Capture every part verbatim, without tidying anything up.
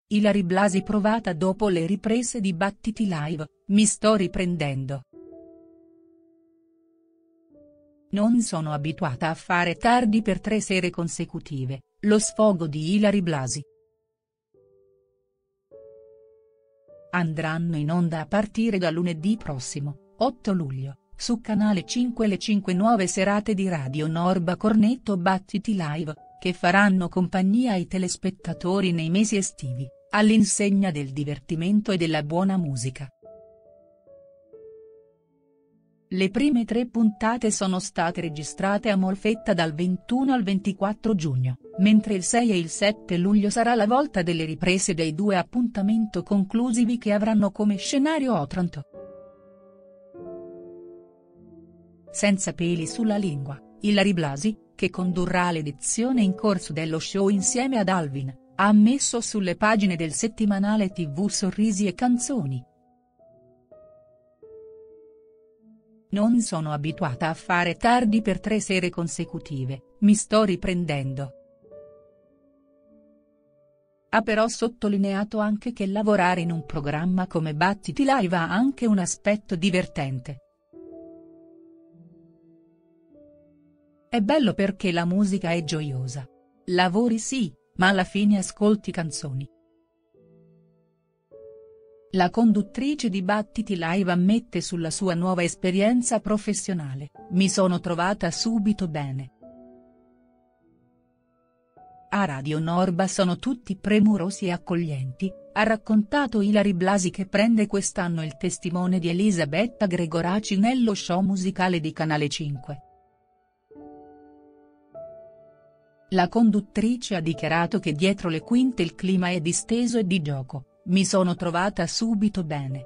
Ilary Blasi provata dopo le riprese di Battiti Live, mi sto riprendendo. Non sono abituata a fare tardi per tre sere consecutive, lo sfogo di Ilary Blasi. Andranno in onda a partire da lunedì prossimo, otto luglio, su Canale cinque le cinque nuove serate di Radio Norba Cornetto Battiti Live, che faranno compagnia ai telespettatori nei mesi estivi, all'insegna del divertimento e della buona musica. Le prime tre puntate sono state registrate a Molfetta dal ventuno al ventiquattro giugno, mentre il sei e il sette luglio sarà la volta delle riprese dei due appuntamento conclusivi che avranno come scenario Otranto. Senza peli sulla lingua, Ilary Blasi, che condurrà l'edizione in corso dello show insieme ad Alvin, ha ammesso sulle pagine del settimanale tivù Sorrisi e Canzoni. Non sono abituata a fare tardi per tre sere consecutive, mi sto riprendendo. Ha però sottolineato anche che lavorare in un programma come Battiti Live ha anche un aspetto divertente. È bello perché la musica è gioiosa. Lavori sì, ma alla fine ascolti canzoni. La conduttrice di Battiti Live ammette sulla sua nuova esperienza professionale, mi sono trovata subito bene. A Radio Norba sono tutti premurosi e accoglienti, ha raccontato Ilary Blasi che prende quest'anno il testimone di Elisabetta Gregoraci nello show musicale di Canale cinque. La conduttrice ha dichiarato che dietro le quinte il clima è disteso e di gioco. Mi sono trovata subito bene.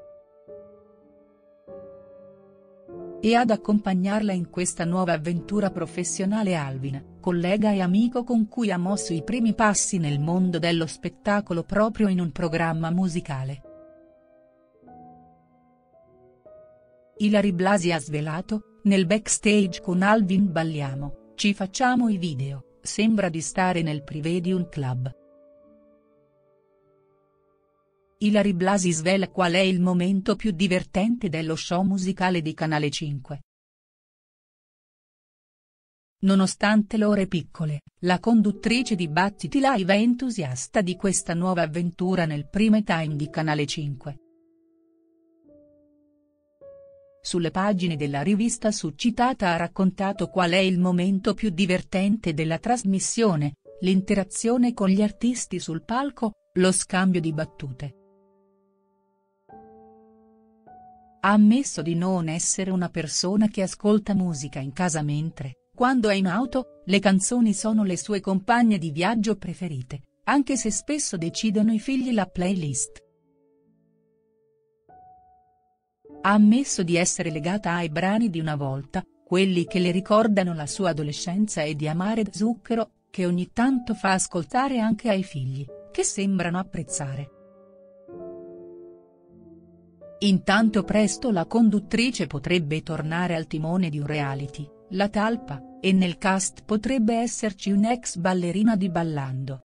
E ad accompagnarla in questa nuova avventura professionale Alvin, collega e amico con cui ha mosso i primi passi nel mondo dello spettacolo proprio in un programma musicale. Ilary Blasi ha svelato, nel backstage con Alvin balliamo, ci facciamo i video, sembra di stare nel privé di un club. Ilary Blasi svela qual è il momento più divertente dello show musicale di Canale cinque. Nonostante le ore piccole, la conduttrice di Battiti Live è entusiasta di questa nuova avventura nel prime time di Canale cinque. Sulle pagine della rivista succitata ha raccontato qual è il momento più divertente della trasmissione, l'interazione con gli artisti sul palco, lo scambio di battute. Ha ammesso di non essere una persona che ascolta musica in casa mentre, quando è in auto, le canzoni sono le sue compagne di viaggio preferite, anche se spesso decidono i figli la playlist. Ha ammesso di essere legata ai brani di una volta, quelli che le ricordano la sua adolescenza e di Amare Zucchero, che ogni tanto fa ascoltare anche ai figli, che sembrano apprezzare. Intanto presto la conduttrice potrebbe tornare al timone di un reality, La Talpa, e nel cast potrebbe esserci un'ex ballerina di Ballando.